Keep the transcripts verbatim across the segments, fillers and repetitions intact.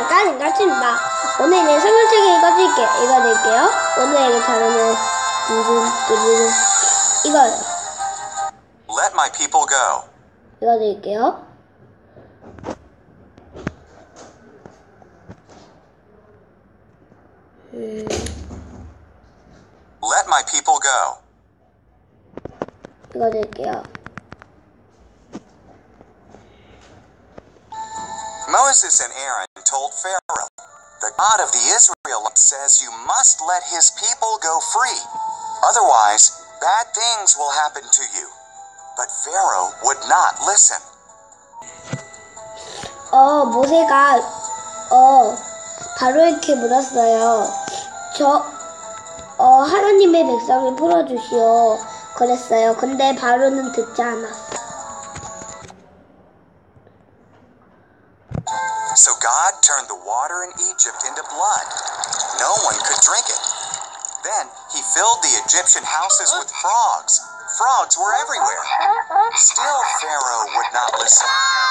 안녕하십니까, 링가츠입니다. 오늘 생물책 읽어드릴게요. 읽어드릴게요. 오늘 읽을 단어는 두두두두 이거예요. Let my people go. 읽어드릴게요. 음... Let my people go. 읽어드릴게요. Moses and Aaron told Pharaoh, the God of the Israelites says you must let his people go free. Otherwise, bad things will happen to you. But Pharaoh would not listen. 어, 모세가, 어, 바로에게 물었어요. 저, 어, 하나님의 백성을 풀어주시오. 그랬어요. 근데 바로는 듣지 않았어. So God turned the water in Egypt into blood. No one could drink it. Then he filled the Egyptian houses with frogs. Frogs were everywhere. Still Pharaoh would not listen.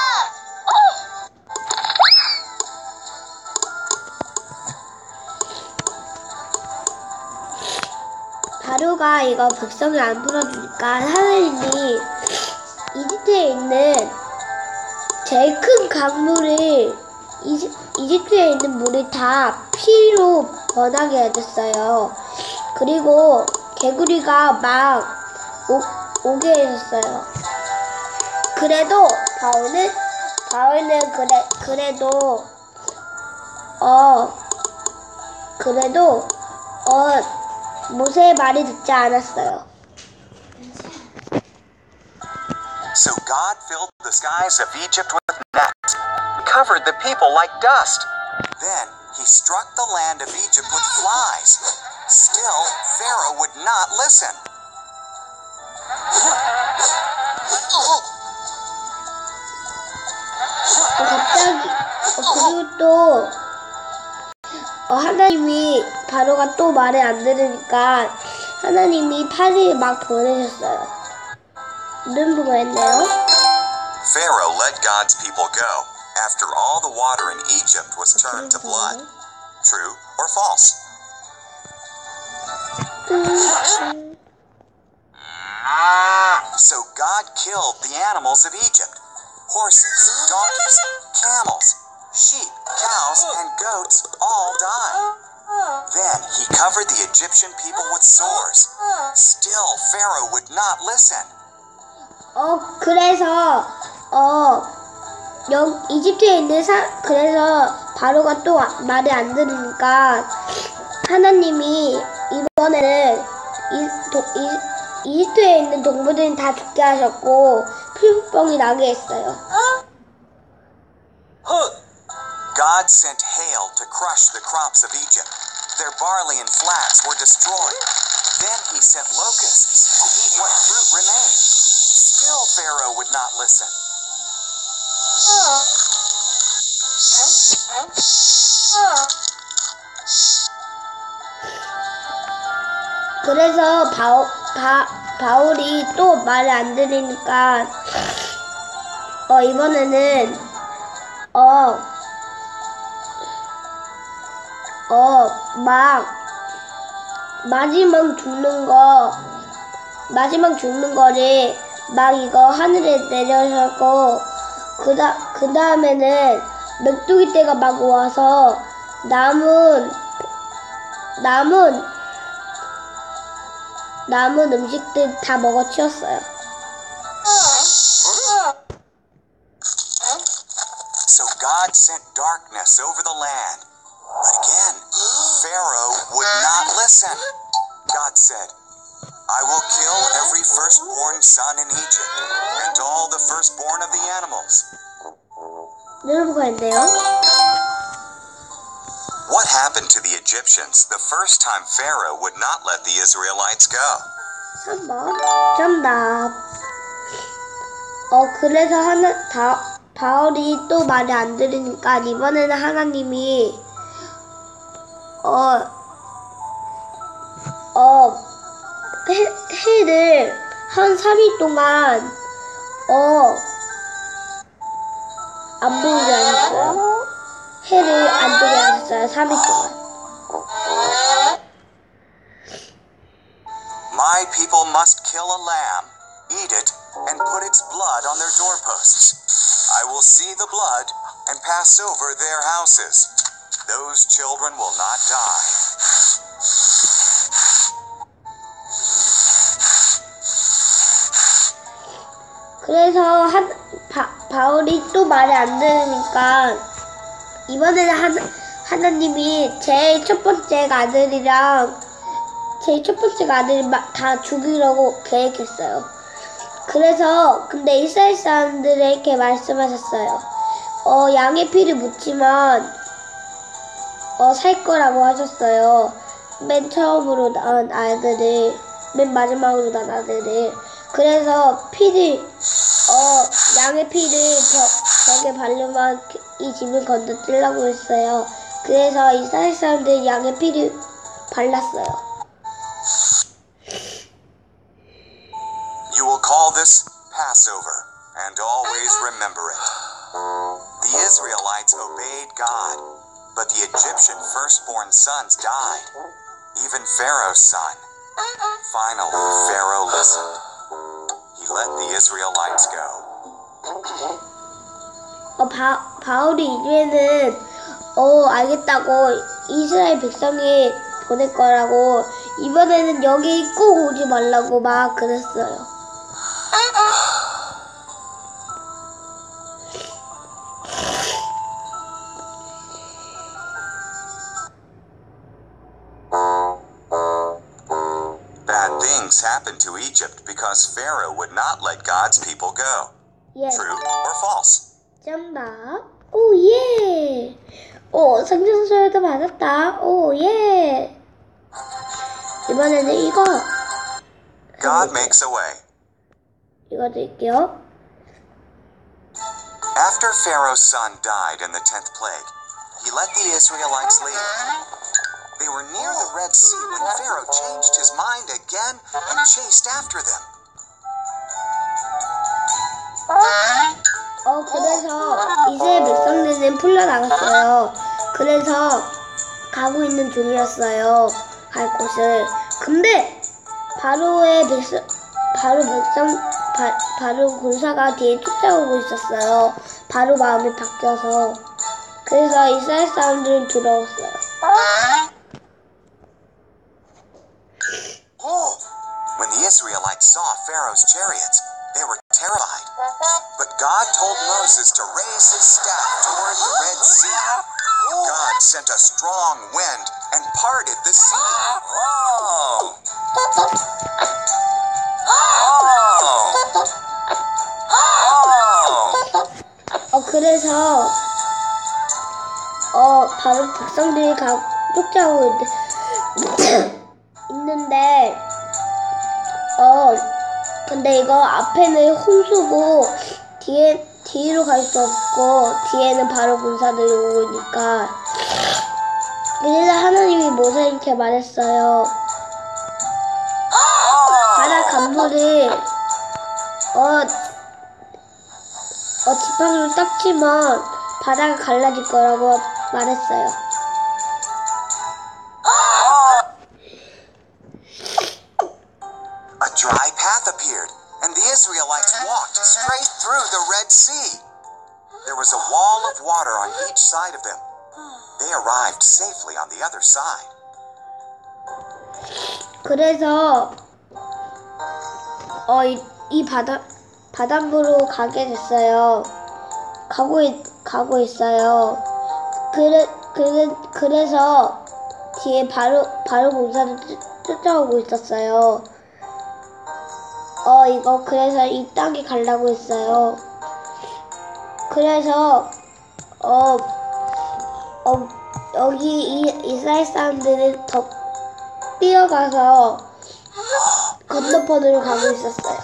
바로가 이거 백성을 안 풀어주니까 하나님이 이집트에 있는 제일 큰 강물을 이집, 이집트에 있는 물이 다 피로 변하게 해줬어요. 그리고 개구리가 막 오, 오게 해줬어요. 그래도 바울은 바울은 그래 그래도 어 그래도 어 모세의 말이 듣지 않았어요. So God filled the skies of Egypt with gnats, covered the people like dust. Then he struck the land of Egypt with flies. Still, Pharaoh would not listen. 어, 갑자기 어, 그리고 또 어, 하나님이 바로가 또 말을 안 들으니까 하나님이 파리를 막 보내셨어요. 눈 보고 했네요. Pharaoh let God's people go after all the water in Egypt was turned to blood. True or false? So God killed the animals of Egypt. Horses, donkeys, camels, sheep, cows, and goats all died. Then he covered the Egyptian people with sores. Still Pharaoh would not listen. 어, 그래서, 어, 여, 이집트에 있는 사, 그래서 바로가 또 말을 안 들으니까 하나님이 이번에는 이, 도, 이, 이집트에 있는 동물들은 다 죽게 하셨고 피부병이 나게 했어요. God sent hail to crush the crops of Egypt. Their barley and flax were destroyed. Then he sent locusts to eat what fruit remained. Still Pharaoh would not listen. 그래서 바오, 바, 바울이 또 말을 안 들으니까 어 이번에는 어 어 막 마지막 죽는 거 마지막 죽는 거를 막 이거 하늘에 내려서고 그다 그 다음에는 메뚜기 떼가 막 와서 남은 남은 남은 음식들 다 먹어치웠어요. So God sent darkness over the land. But again, Pharaoh would not listen. God said, I will kill every firstborn son in Egypt, and all the firstborn of the animals. 누르고 있네요. What happened to the Egyptians the first time Pharaoh would not let the Israelites go? 삼 번 정답. 어 그래서 하나 다 바울이 또 말을 안 들으니까 이번에는 하나님이 어 어 해, 해를 한 삼 일 동안 어 안 보이지 않았어요. 해를 안 뜨게 하셨어요. 삼 일 동안. My people must kill a lamb, eat it, and put its blood on their doorposts. I will see the blood and pass over their houses. Those children will not die. 그래서 한, 바, 바울이 또 말을 안 들으니까 이번에는 하나, 하나님이 제일 첫 번째 아들이랑 제일 첫 번째 아들을 다 죽이려고 계획했어요. 그래서 근데 이스라엘 사람들에게 말씀하셨어요. 어, 양의 피를 묻지만 어, 살 거라고 하셨어요. 맨 처음으로 낳은 아들을, 맨 마지막으로 낳은 아들을. 그래서 피를, 어, 양의 피를 벽, 벽에 바르면 이 짐을 건너뛰려고 했어요. 그래서 이스라엘 사람들이 양의 피를 발랐어요. You will call this Passover and always remember it. The Israelites obeyed God. But the Egyptian firstborn sons died, even Pharaoh's son. Finally, Pharaoh listened. He let the Israelites go. 어, 바, 바울이 이제는 어, 알겠다고 이스라엘 백성이 보낼 거라고 이번에는 여기 꼭 오지 말라고 막 그랬어요. Happened to Egypt because Pharaoh would not let God's people go. 예. True or false? 정답. 오 예. 오 성경서에도 받았다. 오 예. 이번에는 이거. God makes a way. 이거 드릴게요. After Pharaoh's son died in the tenth plague, he let the Israelites leave. They were near the Red Sea when Pharaoh changed his mind again and chased after them. 어, 그래서 이스라엘 백성들은 풀려나갔어요. 그래서 가고 있는 중이었어요. 갈 곳을. 근데 바로의 백성, 바로 백성, 바, 바로 군사가 뒤에 쫓아오고 있었어요. 바로 마음이 바뀌어서. 그래서 이스라엘 사람들은 두려웠어요. When the Israelites saw Pharaoh's chariots, they were terrified. But God told Moses to raise his staff toward the Red Sea. God sent a strong wind and parted the sea. Oh. Oh. Oh. 어, 그래서 어, 바로 백성들이 가, 쫓아오고 있, 있는데 어, 근데 이거 앞에는 홍수고 뒤에 뒤로 갈 수 없고 뒤에는 바로 군사들이 오니까 그래서 하나님이 모세에게 말했어요. 바다 강물을 어, 어 지팡이로 닦지만 바다가 갈라질 거라고 말했어요. A dry path appeared, and the Israelites walked straight through the Red Sea. There was a wall of water on each side of them. They arrived safely on the other side. 그래서 어, 이, 이 바다 바닷물로 가게 됐어요. 가고 있, 가고 있어요. 그래 그래 그래서 뒤에 바로 바로 공사를 쫓아오고 있었어요. 어, 이거 그래서 이 땅에 가려고 했어요. 그래서 어, 어 여기 이 이스라엘 사람들은 더 뛰어가서 건너편으로 가고 있었어요.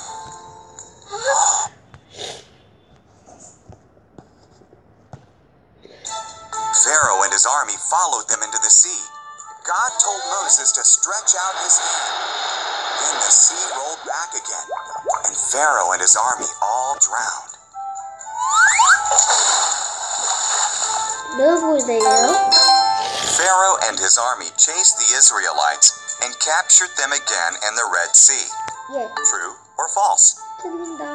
Pharaoh and his army followed them into the sea. God told Moses to stretch out his hand. Then the sea rolled back again, and Pharaoh and his army all drowned. 매우 보이네요. Pharaoh and his army chased the Israelites and captured them again in the Red Sea. 예, True or false? 틀린다.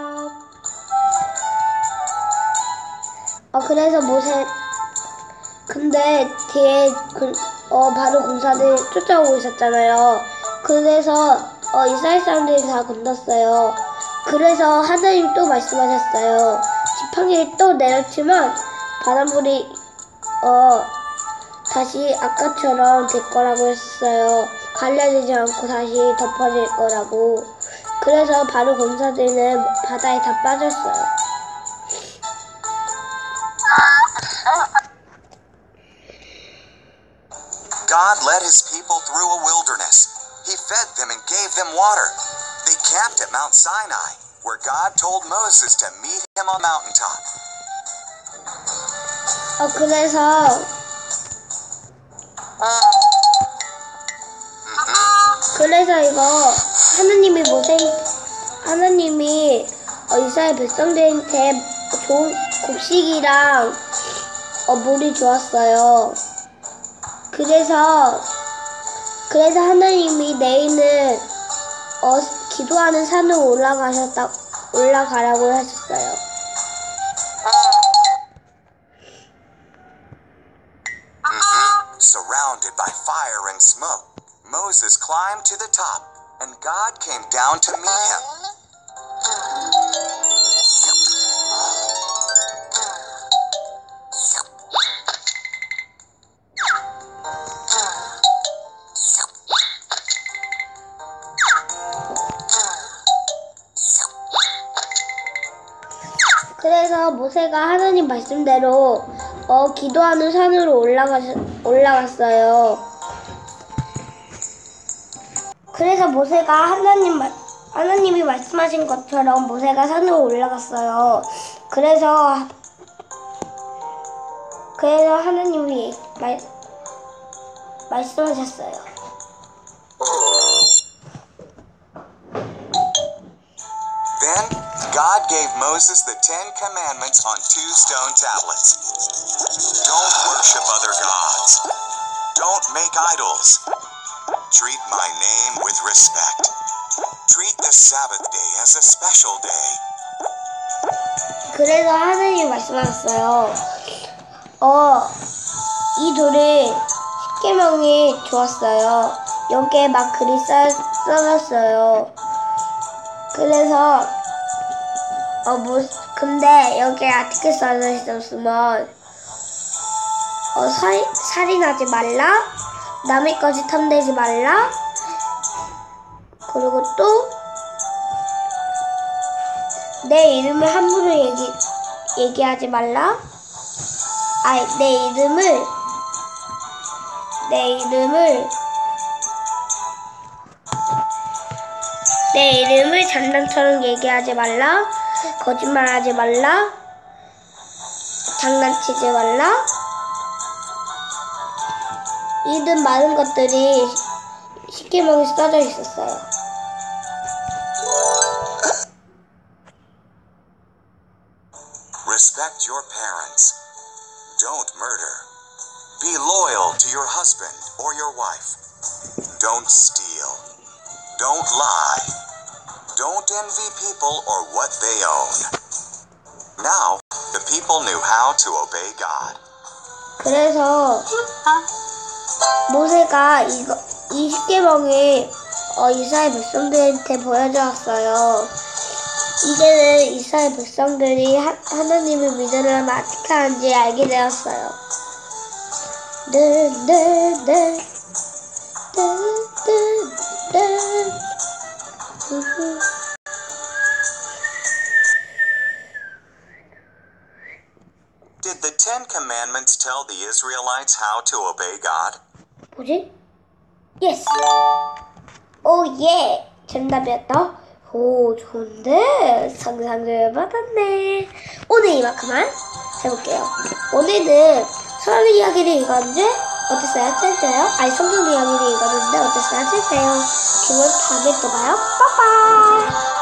어, 그래서 모세, 근데 뒤에 군, 어, 바로 군사들이 쫓아오고 있었잖아요. 그래서 어, 이스라엘 사람들이 다 건넜어요. 그래서 하나님 또 말씀하셨어요. 지팡이를 또 내렸지만 바닷물이 어, 다시 아까처럼 될 거라고 했어요. 갈라지지 않고 다시 덮어질 거라고. 그래서 바로 군사들은 바다에 다 빠졌어요. God led his people through a wilderness. He fed them and gave them water. They camped at Mount Sinai, where God told Moses to meet him on mountaintop. 어, 그래서 그래서 이거 하나님이 모세 하나님이 어, 이스라엘 백성들한테 좋은 곡식이랑 어, 물이 좋았어요. 그래서 그래서 하나님이 내일은 어, 기도하는 산으로 올라가셨다 올라가라고 하셨어요. Mm-hmm. Surrounded by fire and smoke, Moses climbed to the top, and God came down to meet him. 그래서 모세가 하나님 말씀대로 어, 기도하는 산으로 올라가, 올라갔어요. 그래서 모세가 하나님, 하나님이 말씀하신 것처럼 모세가 산으로 올라갔어요. 그래서, 그래서 하나님이 말, 말씀하셨어요. Then God gave Moses the Ten Commandments on two stone tablets. Don't worship other gods. Don't make idols. Treat my name with respect. Treat the Sabbath day as a special day. 그래서 하나님이 말씀하셨어요. 어, 이 돌이 십계명이 좋았어요. 여기에 막 글이 써, 써놨어요. 그래서 어, 뭐, 근데 여기에 아티클 써져 있었으면 어, 살, 살인하지 말라, 남의 것이 탐내지 말라, 그리고 또 내 이름을 함부로 얘기, 얘기하지 말라, 아니, 내 이름을 내 이름을 내 이름을 장난처럼 얘기하지 말라, 거짓말하지 말라, 장난치지 말라. 이 등 많은 것들이 십계명에 써져 있었어요. Respect your parents. Don't murder. Be loyal to your husband or your wife. Don't steal. Don't lie. Don't envy people or what they own. Now, the people knew how to obey God. 그래서 모세가 이거 이 십계명이 어, 이스라엘 백성들한테 보여주었어요. 이제는 이스라엘 백성들이 하, 하나님을 믿으려면 어떻게 하는지 알게 되었어요. 네, 네, 네. 네, 네, 네. 우후. Did the Ten Commandments tell the Israelites how to obey God? 뭐지? 예스! 오, 예! 정답이었다. 오, 좋은데? 상상을 받았네. 오늘 이만큼만 해볼게요. 오늘은 서론 이야기를 읽었는데 어땠어요? 재밌어요? 아니, 성경 이야기를 읽었는데 어땠어요? 재밌어요? 그러면 다음에 또 봐요. 빠빠이!